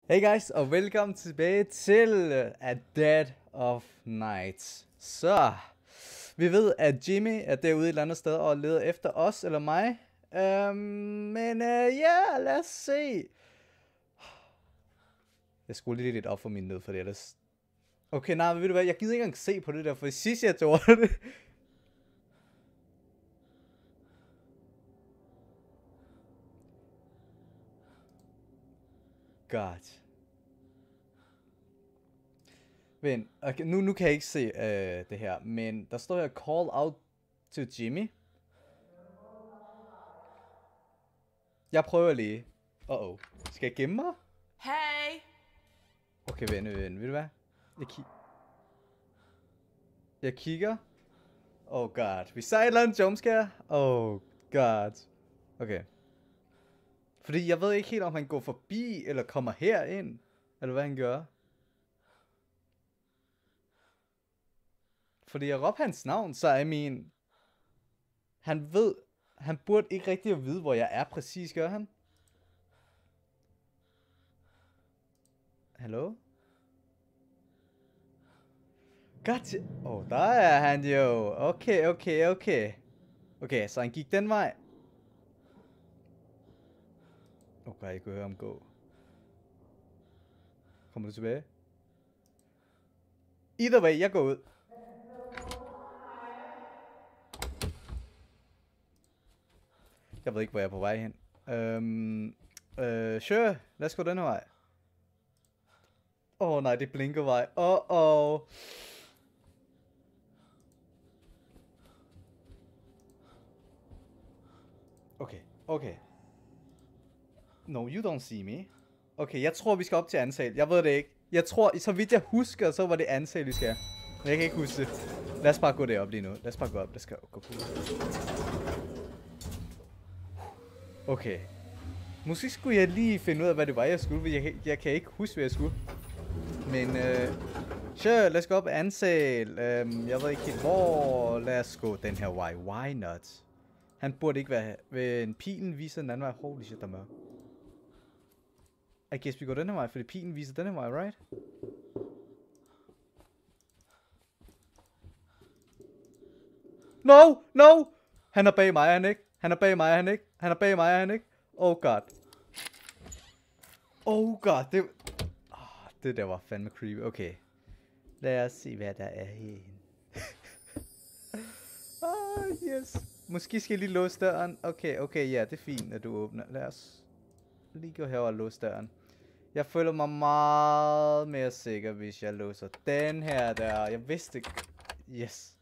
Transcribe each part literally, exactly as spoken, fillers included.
Hey guys, og velkommen tilbage til A Dead of Night. Så, vi ved, at Jimmy er derude et eller andet sted og leder efter os eller mig. Um, men ja, uh, yeah, lad os se. Jeg skruer lige lidt op for min nød, for det ellers... Okay, nej, men ved du hvad, jeg gider ikke engang se på det der, for sidst jeg gjorde det... God. Vent, okay, nu, nu kan jeg ikke se uh, det her, men der står her call out to Jimmy. Jeg prøver lige. Uh oh. Skal jeg gemme mig? Hey! Okay, vent, vent, ved du hvad? Jeg, ki jeg kigger. Oh god. Vi ser et eller andet jumpscare. Oh god. Okay. Fordi jeg ved ikke helt, om han går forbi, eller kommer herind. Eller hvad han gør. Fordi jeg råber hans navn, så er min... Han ved... Han burde ikke rigtig at vide, hvor jeg er præcis, gør han? Hallo? Godt. Åh, oh, der er han jo. Okay, okay, okay. Okay, så han gik den vej. Okay, jeg kunne høre ham gå. Kommer du tilbage? Either way, jeg går ud. Jeg ved ikke, hvor jeg er på vej hen. Øhm... Øh, sure. Lad os gå den her vej. Åh oh, nej, det blinker vej. Åh, oh, åh. Oh. Okay, okay. No, you don't see me. Okay, jeg tror, vi skal op til ansal. Jeg ved det ikke. Jeg tror, så vidt jeg husker, så var det ansal, vi skal. Men jeg kan ikke huske det. Lad os bare gå derop lige nu. Lad os bare gå op. Lad os gå, gå, gå. Okay. Måske skulle jeg lige finde ud af, hvad det var, jeg skulle. Jeg, jeg kan ikke huske, hvad jeg skulle. Men, øh... sure, lad os gå op ansal. Um, jeg ved ikke helt hvor. Lad os gå den her vej. Why not? Han burde ikke være ved en pilen viser den anden vej. Holy shit, der er mørkt. I guess vi går den her vej, fordi pilen viser den her vej, right? No, no! Han er bag mig, er han ikke? Han er bag mig, er han ikke? Han er bag mig, er han ikke? Oh god. Oh god, det... Oh, det der var fandme creepy. Okay. Lad os se, hvad der er herinde. Ah, yes. Måske skal jeg lige låse døren. Okay, okay, ja, det er fint, at du åbner. Lad os lige gå herover og låse døren. Jeg føler mig meget mere sikker, hvis jeg låser den her der. Jeg vidste ikke. Yes.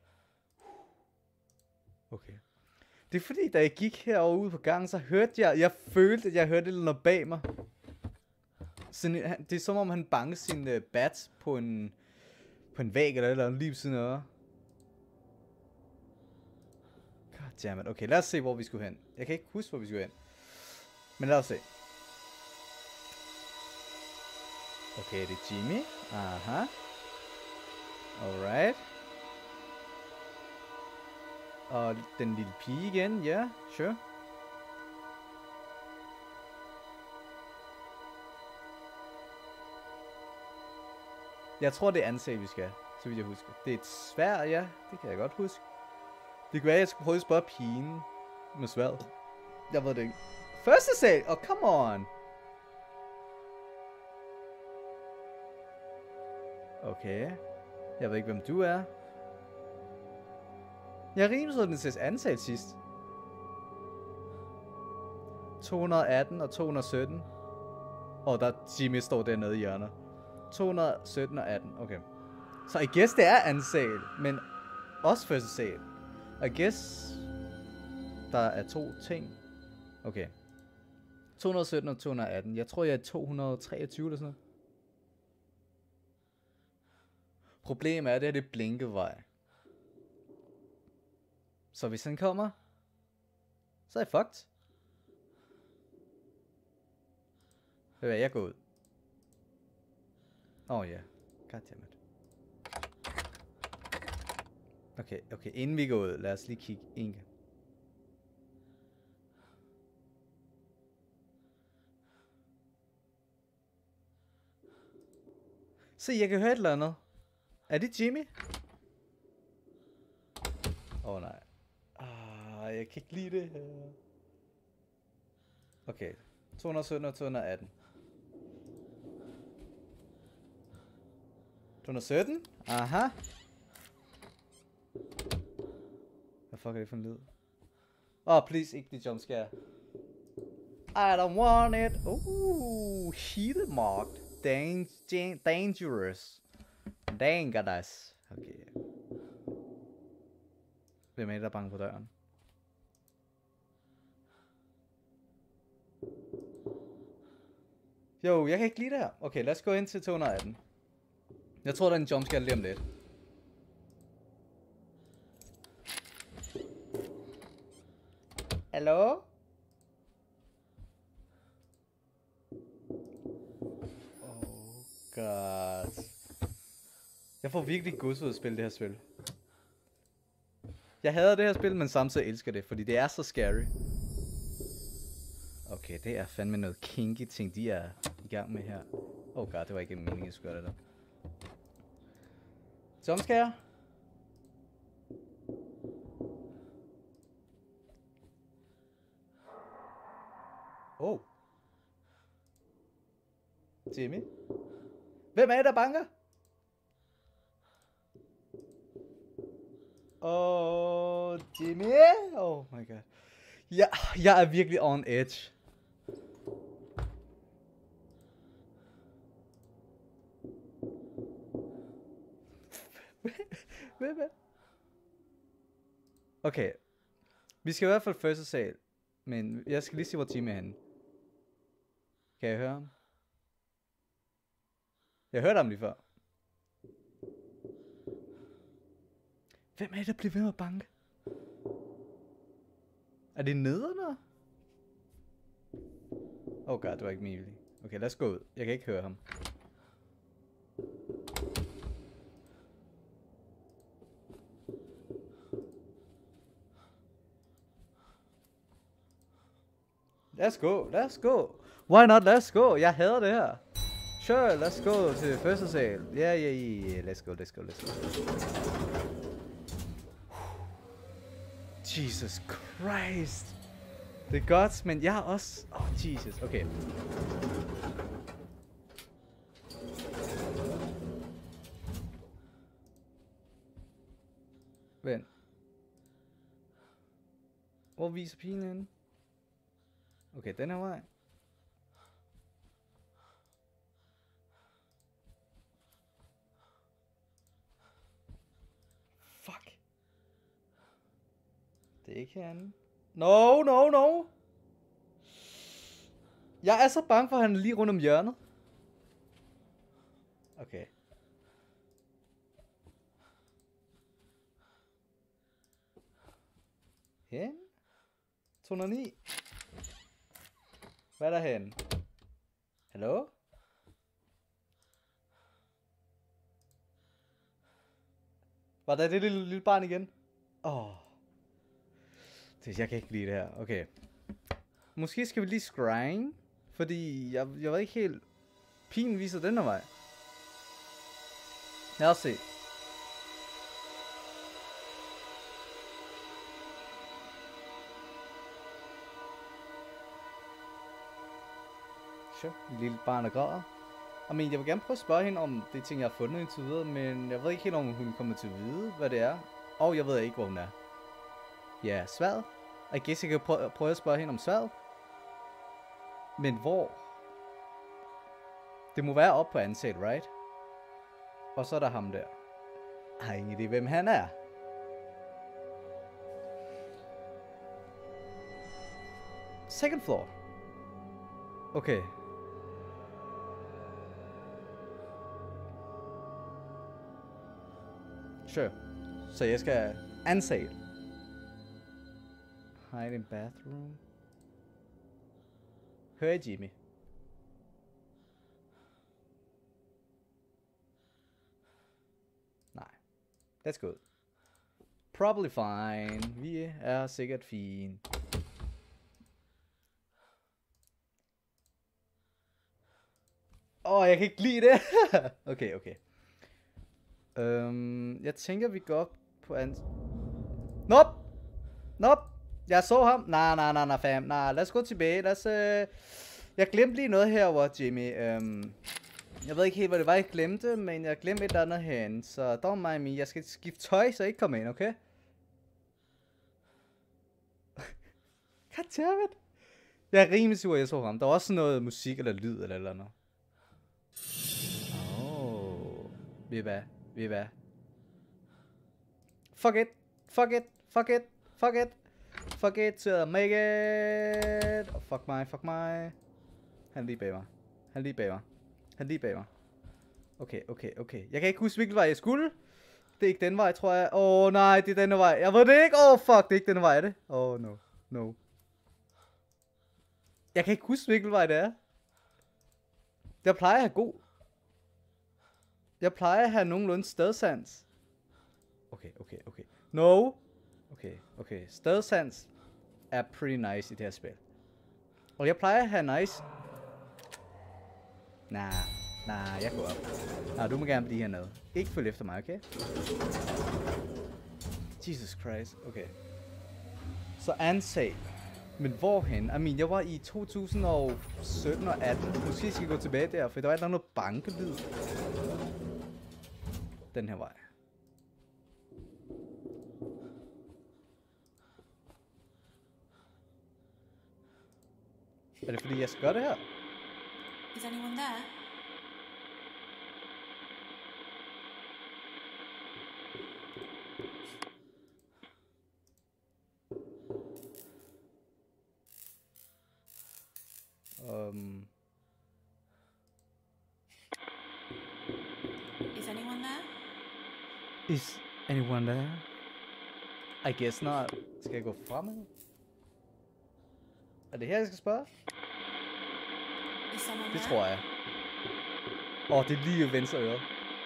Okay. Det er fordi, da jeg gik herovre ude på gangen, så hørte jeg, jeg følte, at jeg hørte noget bag mig. Så det er som om, han bankede sin uh, bat på en, på en væg eller eller andet lige ved siden af. Goddammit. Okay, lad os se, hvor vi skulle hen. Jeg kan ikke huske, hvor vi skulle hen. Men lad os se. Okay, det er Jimmy. Aha. Alright. Og den lille pige igen. Ja, yeah, sure. Jeg tror, det er ansag, vi skal. Så vidt jeg husker. Det er et svær, ja. Det kan jeg godt huske. Det kunne være, at jeg skulle prøve at spørge pigen med sværet. Jeg ved det ikke. Første sal! Oh, come on! Okay. Jeg ved ikke, hvem du er. Jeg rimede så, den ses ansat sidst. to hundrede og atten og to hundrede og sytten. Og der Jimmy står dernede i hjørnet. to hundrede og sytten og atten. Okay. Så I guess det er ansat, men også første sal. I guess der er to ting. Okay. to hundrede og sytten og to hundrede og atten. Jeg tror, jeg er to hundrede og treogtyve eller sådan noget. Problemet er, at det er det blinkevej. Så hvis han kommer, så er jeg fucked. Hvad er jeg går ud? Åh oh, ja. Yeah. Goddammit. Okay, okay. Inden vi går ud, lad os lige kigge en gang. Se, jeg kan høre et eller andet. Er det Jimmy? Åh oh, nej. Ah, jeg kan ikke lide det her. Okay. to hundrede og sytten og to hundrede og atten. to hundrede og sytten? Aha. Hvad fuck er det for en lyd? Oh, please, ikke det jumpscare. I don't want it. Ooh, heated marked. Dang dangerous. Dangerous. Okay. Hvem er det, der er bange på døren? Jo, jeg kan ikke lide det her. Okay, lad os gå ind til to hundrede og atten. Jeg tror, der er en jumpscare lige om lidt. Hallo? Oh god. Jeg får virkelig gods ud at spille det her spil. Jeg hader det her spil, men samtidig elsker det, fordi det er så scary. Okay, det er fandme noget kinky ting, de er i gang med her. Oh god, det var ikke meningen, jeg skulle gøre det der. Jumpscare. Oh. Jimmy. Hvem er det, der banker? Åh, oh, Jimmy. Oh my god. Jeg, jeg er virkelig on edge. Hvem er? Okay. Vi skal i hvert fald første sal. Men jeg skal lige se, hvor Jimmy er henne. Kan jeg høre ham? Jeg hørte ham lige før. Hvem er det, der bliver ved med at banke? Er det nederne? Oh god, det var ikke muligt. Okay, lad os gå ud. Jeg kan ikke høre ham. Let's go, let's go. Why not, let's go. Jeg hader det her. Sure, let's go til første sal. Ja, ja, ja, let's go, let's go, let's go. Jesus Christ. Det er godt, men jeg er også... Oh, Jesus. Okay. Vent. Hvor viser pigen henne? Okay, den her vej. Fuck. Det er ikke herinde. No, no, no. Jeg er så bange for, at han er lige rundt om hjørnet. Okay. Hen? to hundrede og ni. Hvad er der hen? Hallo? Var der det lille, lille barn igen? Åh. Oh. Det, jeg kan ikke lide det her. Okay. Måske skal vi lige scrying. Fordi jeg, jeg var ikke helt... Pigen viser den her vej. Lad os se. Sure. En lille barn der græder. I mean, jeg vil gerne prøve at spørge hende om det ting, jeg har fundet indtil videre, men jeg ved ikke helt, om hun kommer til at vide, hvad det er. Og jeg ved ikke, hvor hun er. Ja, sværd. I guess jeg kan prøve, prøve at spørge hende om sværd. Men hvor? Det må være op på ansat, right? Og så er der ham der. Jeg har ingen idé, hvem han er. Second floor. Okay. Sure. Så jeg skal ansat. Hide in bathroom. Hør I Jimmy? Nej. That's good. Probably fine. Vi er sikkert fine. Åh, oh, jeg kan ikke lide det. Okay, okay. Øhm, jeg tænker, vi går op på ans... Nope! Nope! Jeg så ham. Nej, nej, nej, nej, fam. Nej, lad os gå tilbage. Lad os... Øh... Jeg glemte lige noget herovre, Jimmy. Øhm... Jeg ved ikke helt, hvad det var, jeg glemte, men jeg glemte et eller andet herinde. Så don't mind me. Jeg skal skifte tøj, så jeg ikke kommer ind, okay? Goddammit. Jeg er rimelig sur, jeg så ham. Der var også noget musik eller lyd eller eller andet. Åh. Oh. Ved I hvad? Ved I hvad? Fuck it. Fuck it. Fuck it. Fuck it. Fuck it to make it. Oh, fuck mig. Fuck mig. Han er lige bag mig. Han er lige bag mig. Han er lige bag mig. Okay, okay, okay. Jeg kan ikke huske, hvilken vej jeg skulle. Det er ikke den vej, tror jeg. Åh, oh, nej, det er denne vej. Jeg ved det ikke. Åh, oh, fuck, det er ikke denne vej, er det? Åh, oh, no. No. Jeg kan ikke huske, hvilken vej det er. Jeg plejer at have god. Jeg plejer at have nogenlunde stedsans. Okay, okay, okay. No. Okay, okay. Stedsans er pretty nice i det her spil. Og jeg plejer at have nice. Nej, nej, jeg går op. Nej, du må gerne blive hernede. Ikke følge efter mig, okay? Jesus Christ, okay. Så ansag. Men hvorhen? I mean, jeg var i to tusind og sytten og atten. Måske skal jeg gå tilbage der, for der var et eller andet bankelyd. Den her vej. Er det fordi, jeg skal gøre det her? Is anyone there? Um. Is anyone there? Is anyone there? I guess not. Skal jeg gå fremad? Er det her, jeg skal spørge? Is someone Det there? tror jeg. Åh, oh, det er lige i venstre øre.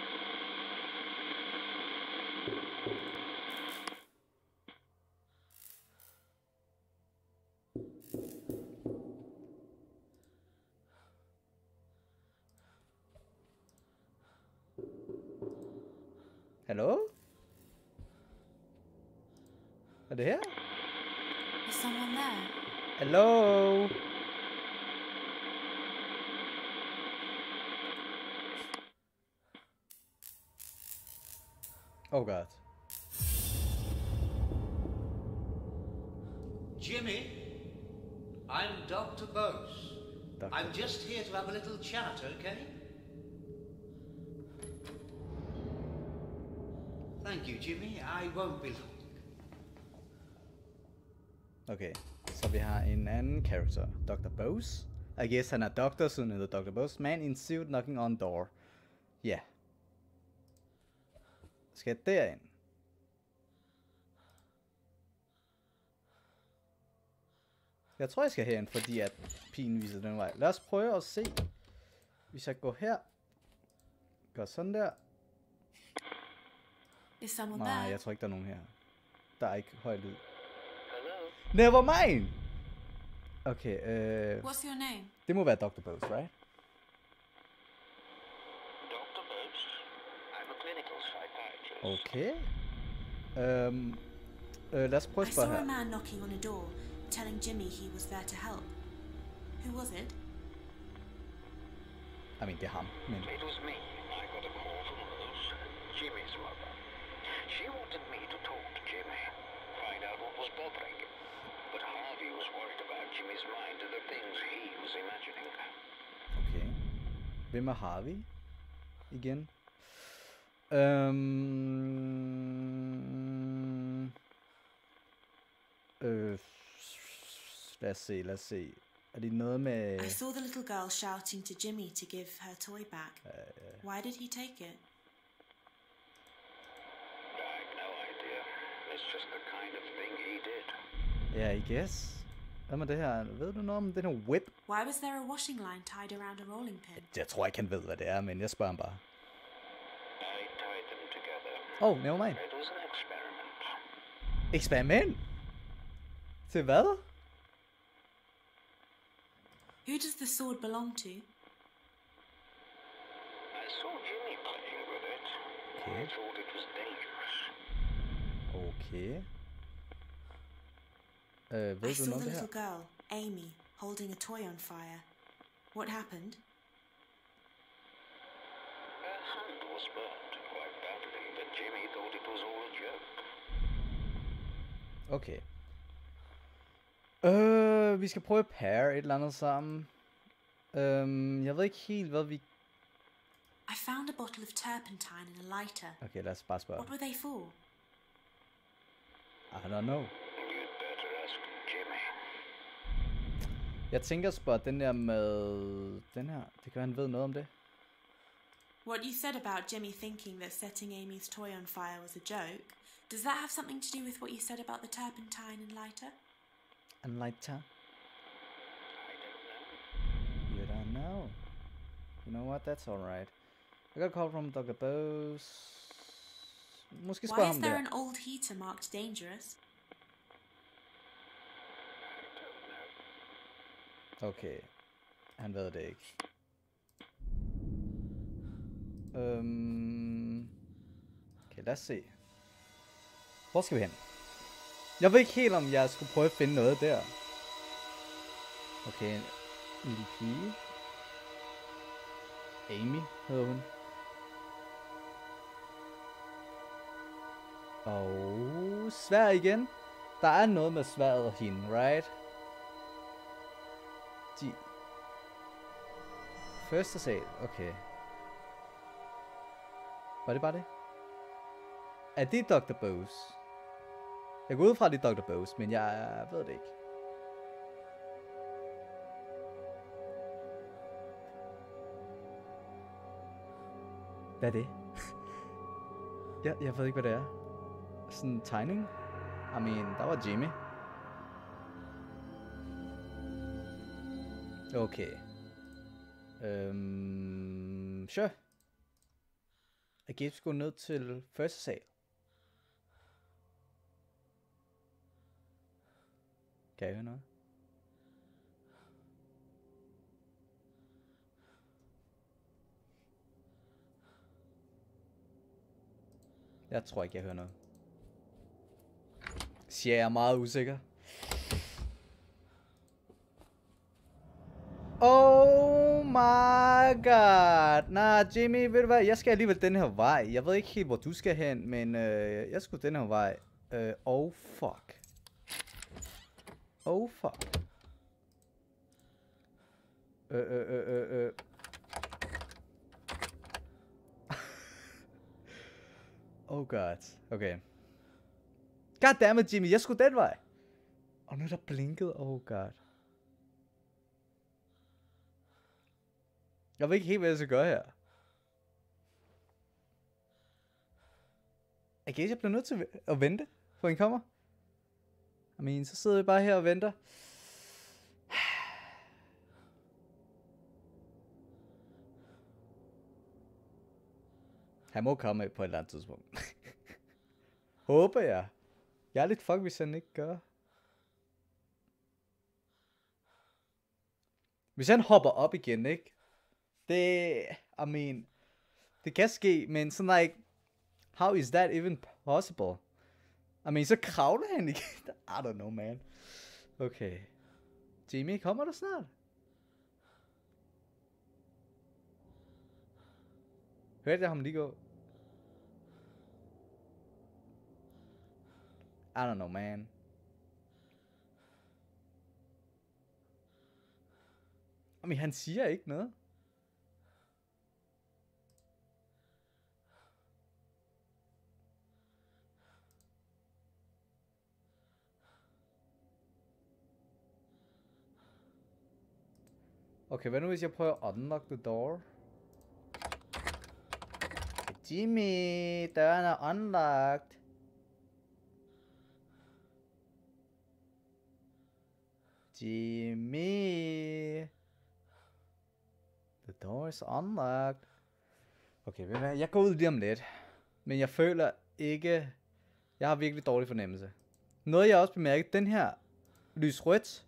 Hallo? Er det her? Is someone there? Hallo? Oh god. Jimmy, I'm Doctor Bose. Doctor I'm just here to have a little chat, okay? Thank you, Jimmy. I won't be long. Okay, så vi har en anden character. Doctor Bose. I guess han er doctor, siden han hedder Doctor Bose. Man in suit knocking on door. Ja. Yeah. Skal jeg derind? Jeg tror, jeg skal herind, fordi at pigen viser den vej. Lad os prøve at se. Hvis jeg går her. Gør sådan der. Is someone Nej, there? jeg tror ikke, der er nogen her. Der er ikke høj lyd. Hello? Never mind! Okay, øh... What's your name? det må være Doctor Bose, right? Doctor Bose. I'm a clinical psychiatrist. Okay. Øhm... Øh, lad os prøve I at saw spørge a her. man knocking on a door, telling Jimmy he was there to help. Who was it? I mean, det er ham, men... It was me. I got a call from Rose, Jimmy's mother. She wanted me to talk to Jimmy, find out what was bothering him. But Harvey was worried about Jimmy's mind and the things he was imagining. Okay. Hvem er Harvey? Igen. Øhm... Øh... Lad os se, lad os se. Er det noget med... I saw the little girl shouting to Jimmy to give her toy back. Why did he take it? I've no idea. It's just the kind of thing he did. Ja, I guess. Hvad med det her? Ved du noget om den her whip? Why was there a washing line tied around a rolling pin? Jeg tror ikke, han ved, hvad det er, men jeg spørger ham bare. I tied them together. Oh, never mind. It was an experiment. Eksperiment? Til hvad? Who does the sword belong to? saw Jimmy playing with it. Okay. I thought it was dangerous. Okay. Øh, ved I du saw noget om the det her? little girl, Amy, holding a toy on fire. What happened? Her hand was burnt quite badly, but Jimmy thought it was all a joke. Okay. Øh, vi skal prøve at pair et eller andet sammen. Øhm, jeg ved ikke helt, hvad vi... I found a bottle of turpentine and a lighter. Okay, lad os bare spørge. What were they for? I don't know. You'd better ask Jimmy. Jeg tænker at spørge den der med... Den her. Det kan være, han ved noget om det. What you said about Jimmy thinking that setting Amy's toy on fire was a joke, does that have something to do with what you said about the turpentine and lighter? And lighter? I don't know. You don't know. You know what? That's alright. I got a call from doctor Bose. Måske spørge Why ham is there der. an old heater marked dangerous? Okay. Han ved det ikke. Øhm... Okay, lad os se. Hvor skal vi hen? Jeg ved ikke helt, om jeg skulle prøve at finde noget der. Okay, en lille pige. Amy hedder hun. Og svær igen. Der er noget med sværet og hende, right? De... Første sal, okay. Var det bare det? Er det doktor Bose? Jeg går ud fra, det er doktor Bose, men jeg ved det ikke. Hvad er det? jeg, jeg ved ikke, hvad det er. Sådan en tegning? I mean, der var Jimmy. Okay. Øhm... Sure. Jeg gik sgu ned til første sal. Kan jeg høre noget? Jeg tror ikke, jeg hører noget. Siger jeg er meget usikker. Oh my god. Nej, Jimmy, ved du hvad? Jeg skal alligevel den her vej. Jeg ved ikke helt, hvor du skal hen, men øh, jeg skulle den her vej. Øh, oh fuck. Oh fuck. Øh, øh, øh, øh, øh. Oh god. Okay. Goddammit, Jimmy. Jeg skulle den vej. Og nu er der blinket. Oh god. Jeg ved ikke helt, hvad jeg skal gøre her. I guess jeg bliver nødt til at vente, for en kommer. I mean, så sidder vi bare her og venter. Han må komme på et eller andet tidspunkt. Håber jeg. Jeg er lidt fuck, hvis han ikke gør. Hvis han hopper op igen, ikke? Det, I mean, det kan ske, men sådan like, how is that even possible? I mean, så kravler han igen. I don't know, man. Okay. Jimmy, kommer du snart? Hørte jeg ham lige gå? I don't know, man. I mean, han siger ikke noget. Okay, hvad nu hvis jeg prøver at unlock the door? Jimmy, døren er unlocked. Jimmy. The door is unlocked. Okay, ved du hvad? Jeg går ud lige om lidt. Men jeg føler ikke... Jeg har virkelig dårlig fornemmelse. Noget jeg også bemærket, den her lys rødt.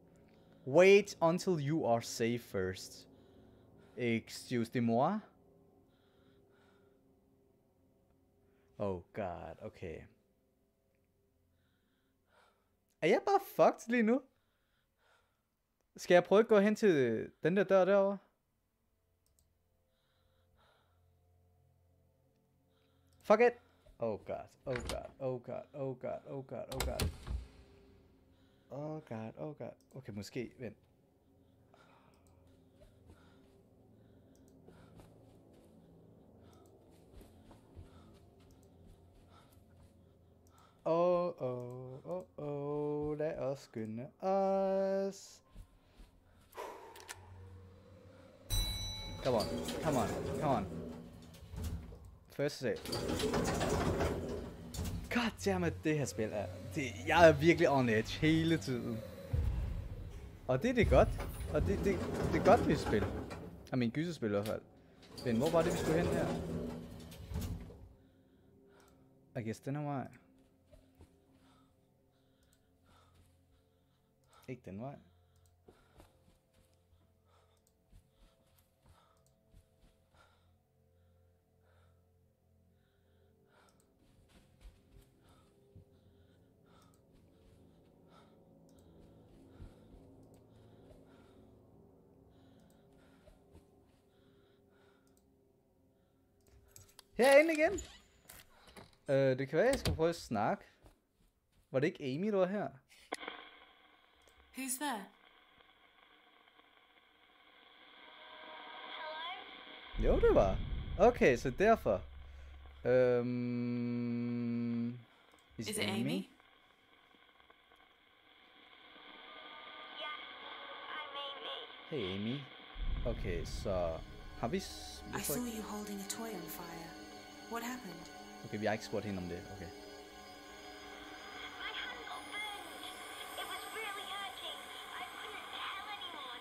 Wait until you are safe first. Excuse me, moi. Oh god, okay. Er jeg bare fucked lige nu? Skal jeg prøve at gå hen til den der dør derovre? Fuck it! Oh god, oh god, oh god, oh god, oh god, oh god. Oh god, oh god. Okay, måske, vent. Oh, oh, oh, oh, lad os skynde os. Come on, come on, come on. First save. Goddammit, det her spil er... Det, jeg er virkelig on edge hele tiden. Og det, det er godt. Og det, det, det er godt, vi spil. Og min gyserspil i hvert fald. Men hvor var det, vi skulle hen her? I guess den her vej. Ikke den vej. Herinde igen. Øh, det kan være, jeg skal prøve at snakke. Var det ikke Amy, der var her? Who's there? Jo, det var. Okay, så derfor. Øhm... Is it Amy? Yeah, I'm Amy. Hey Amy. Okay, så har vi... s- vi I får saw ikke- you holding a toy on fire. What happened? Okay, vi har ikke spurgt hende om det. Okay. My hand got burned. It was really hurting. I couldn't tell anyone.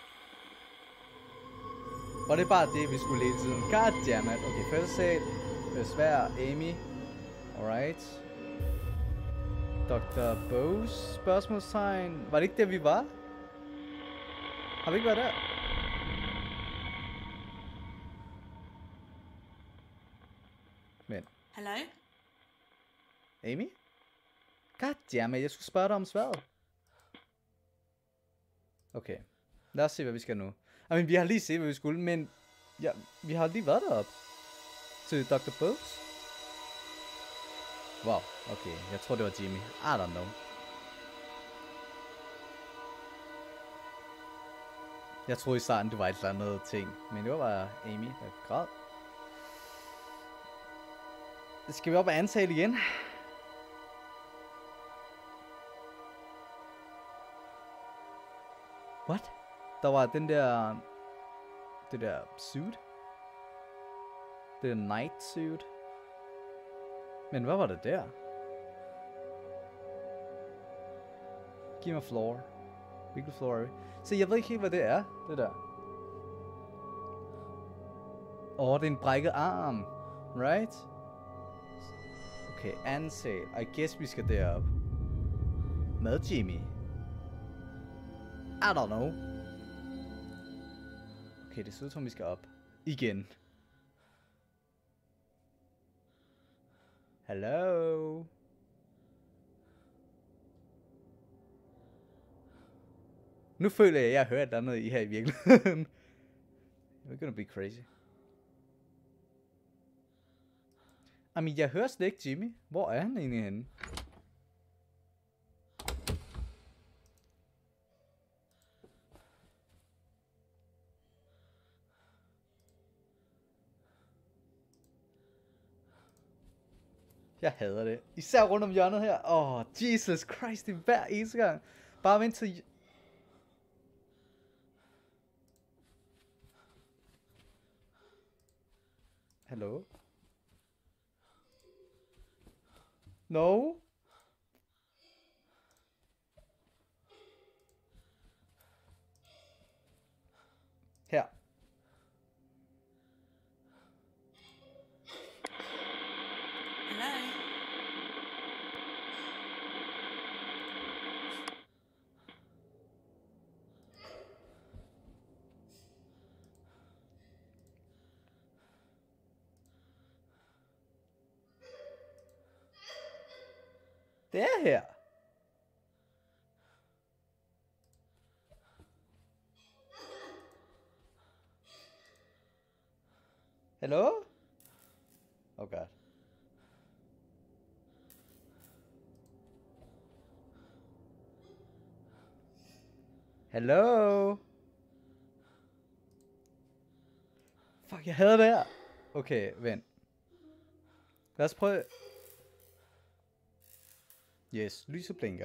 Og det er bare det, vi skulle hele tiden. Goddammit. Okay, første sal. Besvær Amy. Alright. doktor Bose? Spørgsmålstegn. Var det ikke der, vi var? Har vi ikke været der? Men, Hello? Amy? Goddammit, jeg skulle spørge dig om sværet. Okay. Lad os se, hvad vi skal nu. I mean, vi har lige set, hvad vi skulle, men... Ja, vi har lige været deroppe. Til doktor Bose. Wow, okay. Jeg tror, det var Jimmy. I don't know. Jeg troede i starten, det var et eller andet ting. Men det var bare Amy, der græd. Skal vi op og antale igen? What? Der var den der... Det der suit? Det der night suit? Men hvad var det der? Giv mig floor. Weekly floor. Se, jeg ved ikke helt, hvad det er, det der. Åh, oh, det er en brækket arm. Right? Okay, ansat. I guess vi skal derop. Med Jimmy. I don't know. Okay, det ser ud som, vi skal op. Igen. Hello? Nu føler jeg, at jeg har hørt et eller andet i her i virkeligheden. We're gonna be crazy. I mean, jeg hører slet ikke Jimmy. Hvor er han egentlig henne? Jeg hader det. Især rundt om hjørnet her. Åh, oh, Jesus Christ, det er hver eneste gang. Bare vent til... Hallo? No? Her. Hello? Det er her. Hallo? Oh god. Hallo? Fuck, jeg hader det her. Okay, vent. Lad os prøve. Yes, lyset blinker.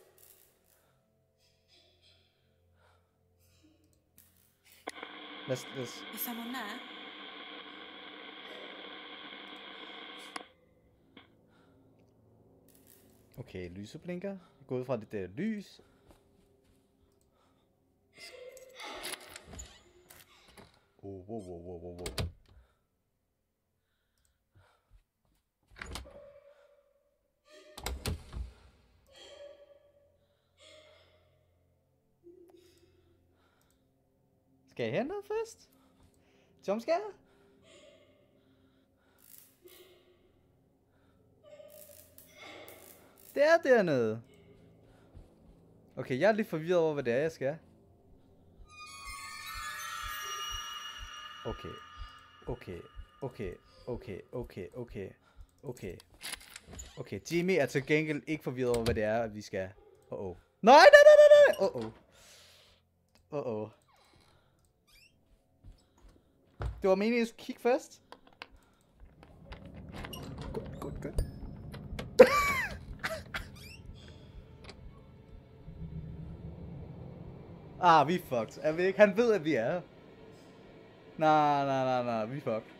Lad os, lad os. Is someone there? Okay, lyset blinker. Jeg går ud fra det der lys. Oh, wow, wow, wow, wow, wow. Skal jeg hente noget først? Jumpscare? Det er dernede. Okay, jeg er lidt forvirret over, hvad det er, jeg skal. Okay. Okay. Okay. Okay. Okay. Okay. Okay. Okay, Jimmy er til gengæld ikke forvirret over, hvad det er, vi skal. Åh, oh, oh. Nej, nej, nej, nej, nej. Åh, oh, oh. Åh, oh. Det var meningen, at jeg skulle kigge først. Godt, godt, godt. Ah, vi er fucked. Er vi ikke? Han ved, at vi er her. Nej, nej, nej, nej. Vi er fucked.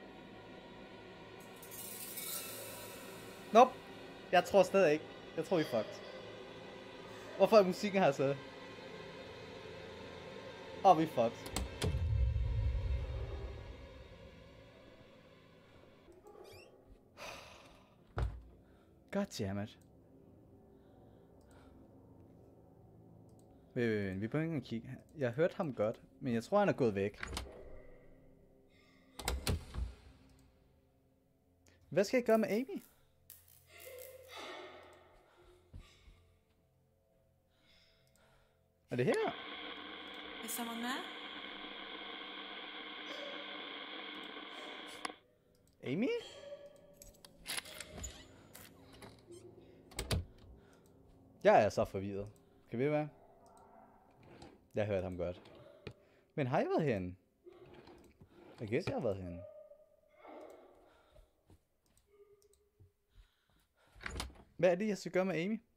Nope. Jeg tror stadig ikke. Jeg tror, vi er fucked. Hvorfor er musikken her så? Åh, oh, vi er fucked. Goddammit. Vent, vent, vent. Vi bør ikke kigge. Jeg hørte ham godt, men jeg tror, han er gået væk. Hvad skal jeg gøre med Amy? Er det her? Is someone there? Amy? Jeg er så forvirret. Kan vi være? Jeg hørte ham godt. Men har jeg været herinde? Jeg gætter, jeg har været herinde. Hvad er det, jeg skal gøre med Amy?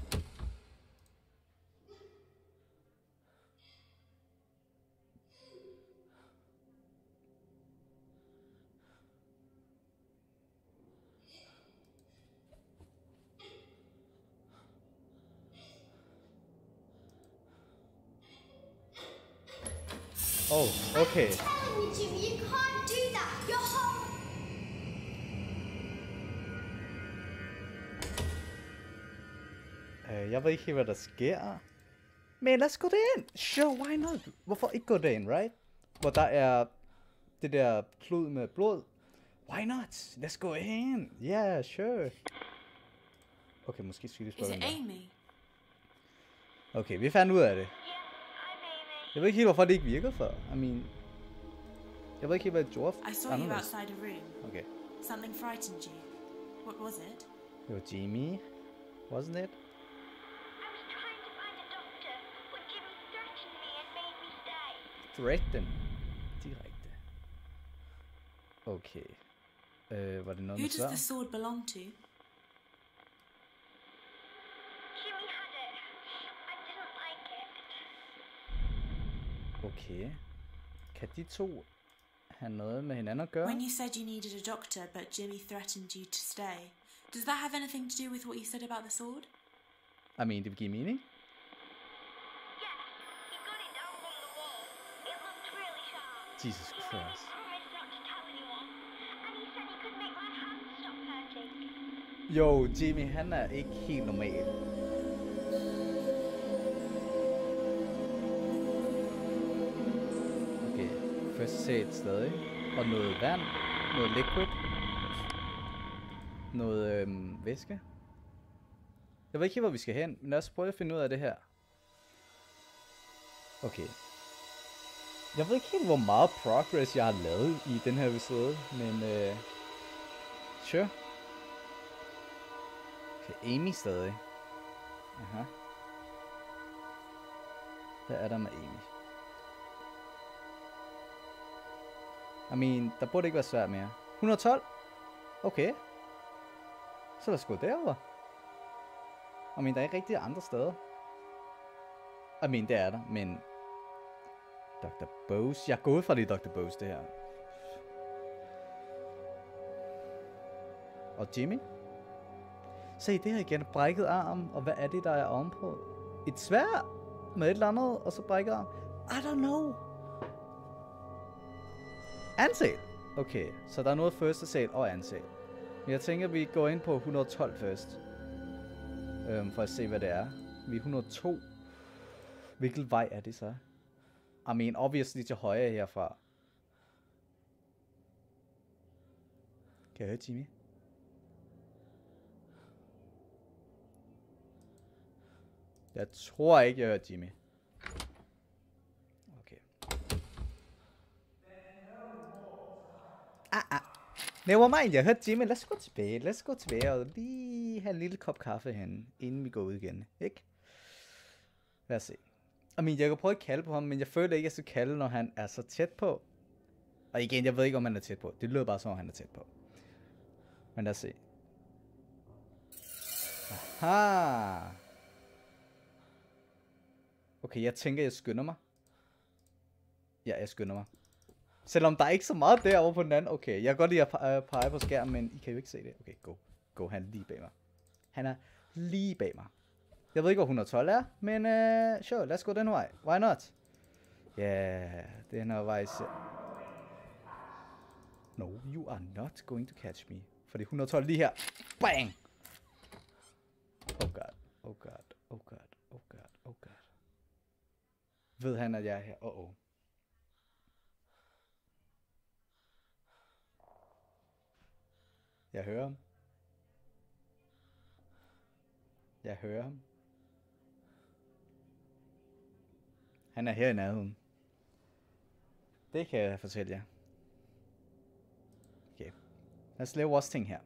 Oh, okay. I'm telling you, Jimmy, you can't do that. You're home. Uh, jeg ved ikke helt, hvad der sker. Men lad os gå derind. Sure, why not? Hvorfor ikke gå derind, right? Hvor der er det der klud med blod. Why not? Let's go in. Yeah, sure. Okay, måske skal vi Is spørge it den der. Amy? Okay, vi fandt ud af det. Yeah, I'm Amy. Jeg ved ikke helt, hvorfor det ikke virkede før. I mean... Jeg ved ikke helt, hvad det gjorde I saw you anderledes. outside a room. Okay. Something frightened you. What was it? Det var Jimmy. Wasn't it? I was trying to find a doctor, but Jimmy threatened me and made me stay. Threaten. Direkte. Okay. Øh, var det noget Who med does svær? the sword belong to? Jimmy had it. I didn't like it. Okay. Kan de to have noget med hinanden at gøre? When you said you needed a doctor, but Jimmy threatened you to stay, does that have anything to do with what you said about the sword? I mean, det vil give mening. Yes, he got it down from the wall. It looked really sharp. Jesus He made Christ. me promise not to tell anyone. And he said he could make my hands stop hurting. Jo, Jimmy, han er ikke helt normal. Okay, first aid stadig. Og noget vand, noget liquid. Noget øhm, væske. Jeg ved ikke helt, hvor vi skal hen, men lad os prøve at finde ud af det her. Okay. Jeg ved ikke helt, hvor meget progress jeg har lavet i den her episode, men øh... sure. Okay, Amy stadig. Aha. Hvad er der med Amy? I mean, der burde ikke være svært mere. et hundrede og tolv? Okay. Så lad os gå derover. I mean, der er ikke rigtig andre steder. I mean, det er der, men... doktor Bose. Jeg er gået fra det doktor Bose, det her. Og Jimmy? Se, det her igen. Brækket arm. Og hvad er det, der er ovenpå? Et sværd med et eller andet, og så brækket arm. I don't know. Ansel. Okay, så der er noget første sal og ansel. Men jeg tænker, vi går ind på et hundrede og tolv først. Øhm, for at se, hvad det er. Vi er et hundrede og to. Hvilken vej er det så? I mean, obviously til højre herfra. Kan jeg høre Jimmy? Jeg tror ikke, jeg hører Jimmy. Okay. Ah, ah. Never mind, jeg hørte Jimmy. Lad os gå tilbage. Lad os gå tilbage og lige have en lille kop kaffe hen, inden vi går ud igen. Ikke? Lad os se. I mean, jeg kan prøve at kalde på ham, men jeg føler ikke, at jeg skal kalde, når han er så tæt på. Og igen, jeg ved ikke, om han er tæt på. Det lyder bare som om han er tæt på. Men lad os se. Aha. Okay, jeg tænker, jeg skynder mig. Ja, jeg skynder mig. Selvom der er ikke så meget derovre på den anden. Okay, jeg kan godt lide at pege på skærmen, men I kan jo ikke se det. Okay, go. Go, han er lige bag mig. Han er lige bag mig. Jeg ved ikke, hvor et hundrede og tolv er, men uh, sure, let's go den vej. Why not? Ja, yeah, den her vej. No, you are not going to catch me. For det er et hundrede og tolv lige her. Bang! Oh god, oh god, oh god, oh god, oh god. Ved han, at jeg er her? Uh oh. Jeg hører ham. Jeg hører ham. Han er her i nærheden. Det kan jeg fortælle jer. Okay. Lad os lave vores ting her.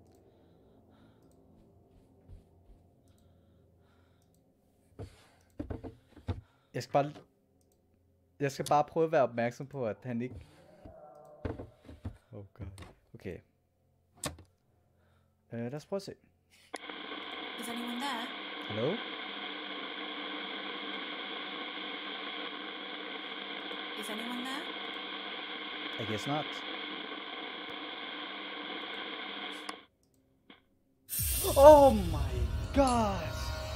Jeg skal bare... Jeg skal bare prøve at være opmærksom på, at han ikke... Oh god. Okay. Uh, lad os prøve at se. Is anyone there? Hello? Is anyone there? I guess not. Oh my god!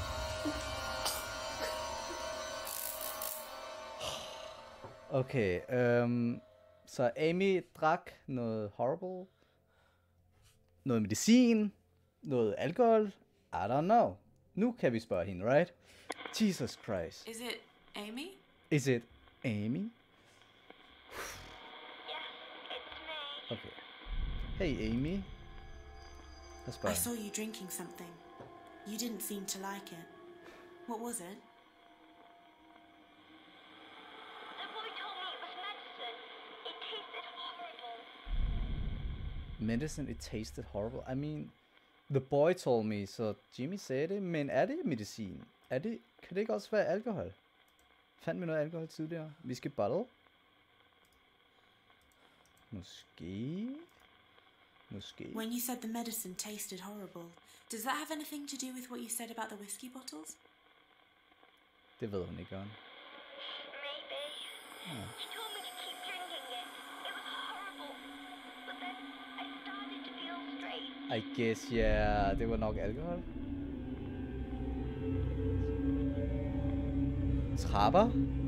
Okay, um, så Amy drak noget horrible, noget medicin, noget alkohol. I don't know. Nu kan vi spørge hende, right? Jesus Christ. Is it Amy? Is it Amy? Yes, it's me. Okay. Hey Amy. Lad os I spørge. saw you drinking something. You didn't seem to like it. What was it? The boy told me it was medicine. It tasted horrible. Medicine, it tasted horrible. I mean, the boy told me, så Jimmy sagde det, men er det medicin? Er det, kan det ikke også være alkohol? Fandt vi noget alkohol tidligere? Vi skal bottle? Måske? Måske? When you said the medicine tasted horrible, does that have anything to do with what you said about the whiskey bottles? Det ved hun ikke om. Maybe. She told me to keep drinking it. It was horrible. But then I started to feel strange. I guess, ja, yeah, det var nok alkohol. Trapper?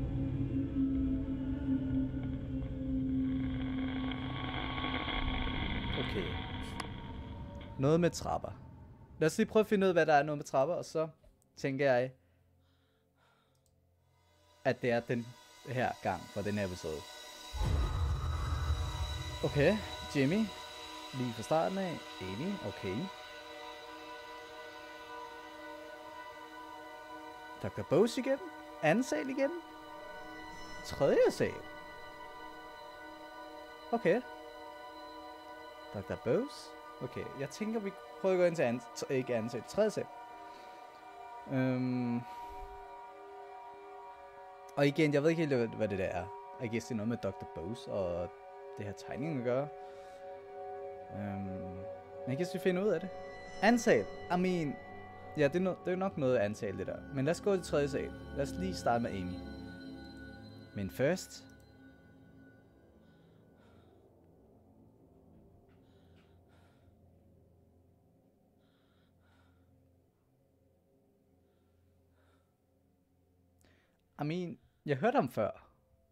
Okay. Noget med trapper. Lad os lige prøve at finde ud af, hvad der er noget med trapper, og så tænker jeg, at det er den her gang for den her episode. Okay, Jimmy. Lige fra starten af. Amy, okay. doktor Bose igen. Anden sal igen. Tredje sal. Okay. doktor Bose. Okay, jeg tænker, vi prøver at gå ind til anden, ikke anden sal, tredje sal. Øhm. Og igen, jeg ved ikke helt, hvad det der er. Jeg guess det er noget med doktor Bose og det her tegning at gøre. Øhm. Men jeg guess vi finder ud af det. Anden sal. I mean. Ja, det er, no det er nok noget antal det der. Men lad os gå til tredje sal. Lad os lige starte med Amy. Men først... I mean, jeg hørte ham før.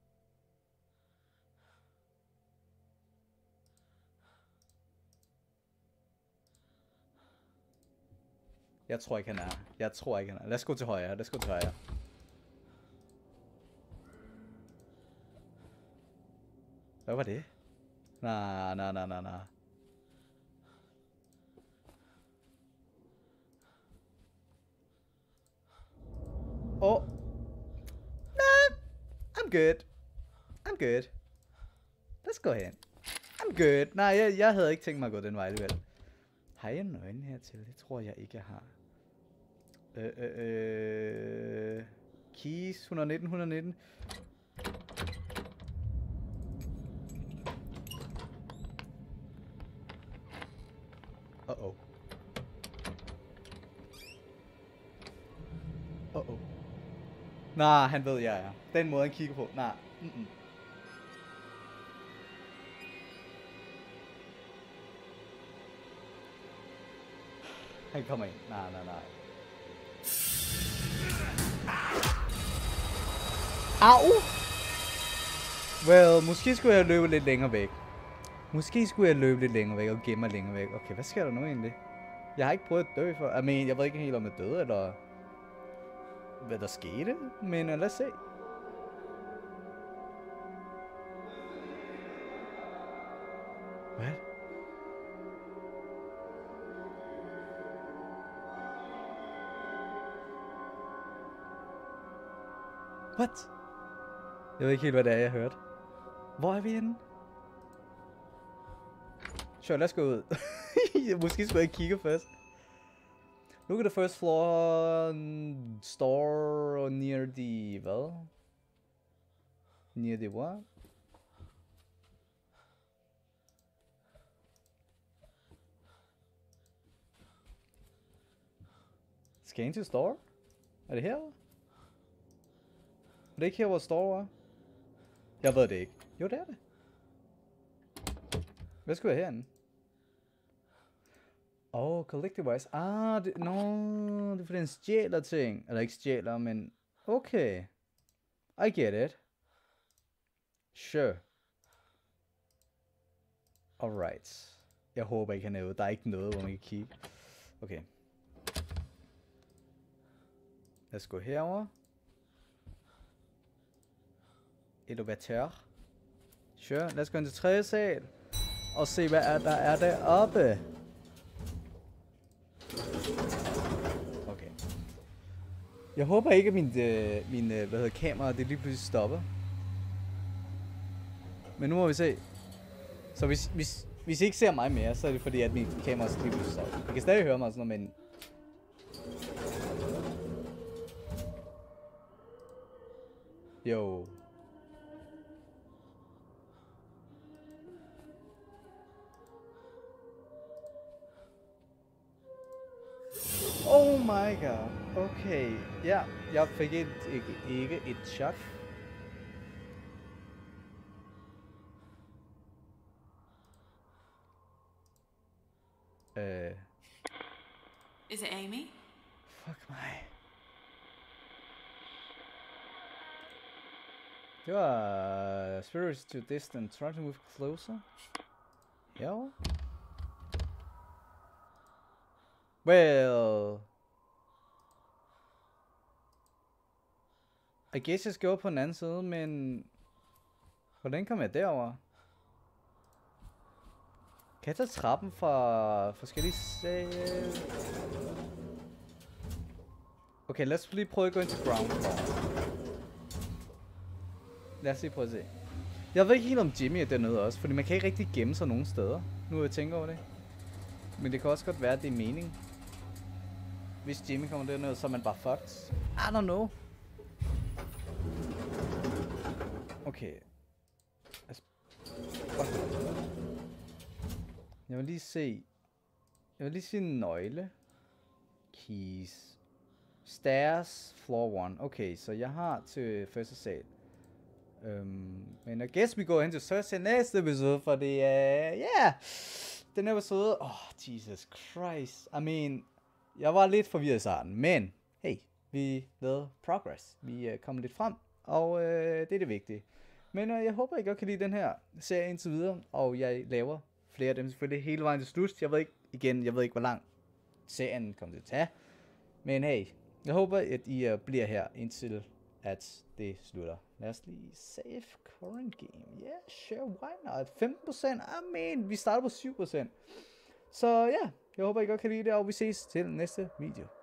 Jeg tror ikke, han er. Jeg tror ikke, han er. Lad os gå til højre. Lad os gå til højre. Hvad var det? Nej, nej, nej, nej, nej. Åh. Nah, I'm good. I'm good. Let's go hen. I'm good. Nej, jeg, jeg havde ikke tænkt mig at gå den vej alligevel. Har jeg nøgne hertil? Det tror jeg ikke, jeg har. Øh, øh, øh. Keys, et hundrede nitten, et hundrede nitten. Uh-oh. Uh-oh. Nej, han ved, jeg er. Den måde, han kigger på. Nej. Mm-mm. Han kommer ind. Nej, nej, nej. Au! Well, måske skulle jeg løbe lidt længere væk. Måske skulle jeg løbe lidt længere væk og gemme mig længere væk. Okay, hvad sker der nu egentlig? Jeg har ikke prøvet at dø for. I mean, jeg ved ikke helt om jeg døde, eller hvad der skete. Men uh, lad os se. Hvad? What? Jeg ved ikke helt, hvad det er, jeg hørte. Hvor er vi henne? Sure, lad os gå ud. Måske skulle jeg kigge først. Look at the first floor store near the... hvad? Near the what? Scan to store? Er det her? Er det ikke her, hvor store var? Jeg ved det ikke. Jo, det er det. Hvad skulle jeg herinde? Åh, oh, collective wise. Ah, det, no, det er fordi, den stjæler ting. Eller ikke stjæler, men... Okay. I get it. Sure. Alright. Jeg håber ikke, han er ude. Der er ikke noget, hvor man kan kigge. Okay. Lad os gå herover. Elevator. Sure, lad os gå ind til tredje sal. Og se, hvad er, der er deroppe. Okay. Jeg håber ikke, at min, øh, min øh, hvad hedder, kamera det lige pludselig stopper. Men nu må vi se. Så hvis, hvis, hvis I ikke ser mig mere, så er det fordi, at min kamera lige pludselig stopper. I kan stadig høre mig sådan noget, men... Jo. Oh my god. Okay. Ja, jeg fik et, ikke, ikke et chok. Øh. Is it Amy? Fuck mig. Det var spirits too distant. Try to move closer. Ja. Well. I guess jeg skal over på den anden side, men... Hvordan kommer jeg derover? Kan jeg tage trappen fra forskellige sager? Okay, lad os lige prøve at gå ind til ground floor. Lad os lige prøve at se. Jeg ved ikke helt om Jimmy er dernede også, fordi man kan ikke rigtig gemme sig nogen steder. Nu er jeg tænker over det. Men det kan også godt være, at det er mening. Hvis Jimmy kommer dernede, så er man bare fucked. I don't know. Okay. Altså. Jeg vil lige se. Jeg vil lige se en nøgle. Keys. Stairs, floor one. Okay, så jeg har til første sal. Um, men I guess vi går hen til så til næste episode, for det er, uh, yeah, den episode, oh, Jesus Christ, I mean, jeg var lidt forvirret i starten, men, hey, vi lavede progress, vi uh, kom lidt frem, og uh, det er det vigtige. Men uh, jeg håber, I godt kan lide den her serie indtil videre, og jeg laver flere af dem selvfølgelig hele vejen til slut. Jeg ved ikke, igen, jeg ved ikke, hvor lang serien kommer til at tage, men hey, jeg håber, at I uh, bliver her indtil at det slutter. Lad os lige save current game. Yeah, sure, why not? femten procent, I mean, vi starter på syv procent. Så ja, jeg håber, I godt kan lide det, og vi ses til næste video.